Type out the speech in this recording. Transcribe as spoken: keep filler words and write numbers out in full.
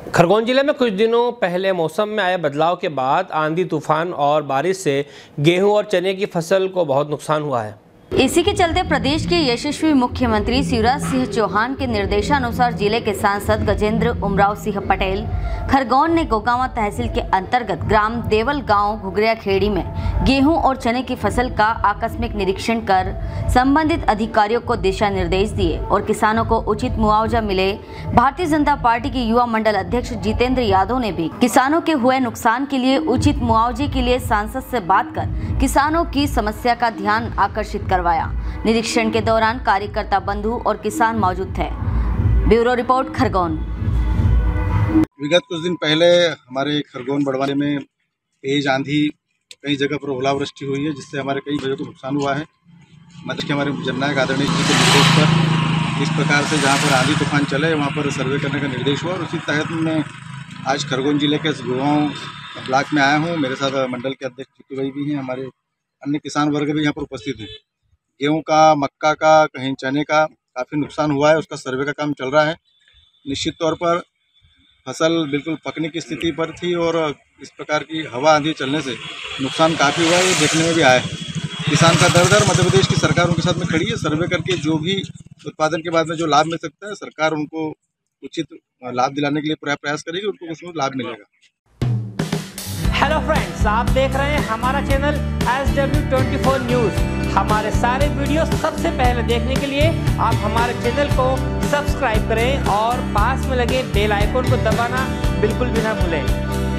खरगोन जिले में कुछ दिनों पहले मौसम में आए बदलाव के बाद आंधी तूफान और बारिश से गेहूं और चने की फसल को बहुत नुकसान हुआ है। इसी के चलते प्रदेश के यशस्वी मुख्यमंत्री शिवराज सिंह चौहान के निर्देशानुसार जिले के सांसद गजेंद्र उमराव सिंह पटेल खरगोन ने गोगांवा तहसील के अंतर्गत ग्राम देवल गांव घुघरिया खेड़ी में गेहूं और चने की फसल का आकस्मिक निरीक्षण कर संबंधित अधिकारियों को दिशा निर्देश दिए और किसानों को उचित मुआवजा मिले। भारतीय जनता पार्टी के युवा मंडल अध्यक्ष जितेंद्र यादव ने भी किसानों के हुए नुकसान के लिए उचित मुआवजे के लिए सांसद से बात कर किसानों की समस्या का ध्यान आकर्षित करवाया। निरीक्षण के दौरान कार्यकर्ता बंधु और किसान मौजूद थे। Bureau report Khargone. विगत कुछ दिन पहले हमारे खरगोन बड़वानी में तेज आंधी, कई जगह पर ओलावृष्टि हुई है, जिससे हमारे कई जगह को नुकसान हुआ है। मतलब कि हमारे जननायक आदरणीय जी के निर्देश पर इस प्रकार से जहाँ पर आंधी तूफान चले वहाँ पर सर्वे करने का निर्देश हुआ और उसी तहत मैं आज खरगोन जिले के गाँव ब्लॉक में आया हूँ। मेरे साथ मंडल के अध्यक्ष जीतू भाई भी हैं, हमारे अन्य किसान वर्ग भी यहाँ पर उपस्थित हैं। गेहूँ का, मक्का का, कहीं चने का काफ़ी नुकसान हुआ है, उसका सर्वे का काम चल रहा है। निश्चित तौर पर फसल बिल्कुल पकने की स्थिति पर थी और इस प्रकार की हवा आंधी चलने से नुकसान काफ़ी हुआ है, ये देखने में भी आया है। किसान का दर दर मध्य प्रदेश की सरकार उनके साथ में खड़ी है। सर्वे करके जो भी उत्पादन के बाद में जो लाभ मिल सकता है, सरकार उनको उचित लाभ दिलाने के लिए पूरा प्रयास करेगी, उनको उसमें लाभ मिलेगा। हेलो फ्रेंड्स, आप देख रहे हैं हमारा channel S W twenty four news. हमारे सारे वीडियो सबसे पहले देखने के लिए आप हमारे चैनल को सब्सक्राइब करें और पास में लगे बेल आइकन को दबाना बिल्कुल भी ना भूलें।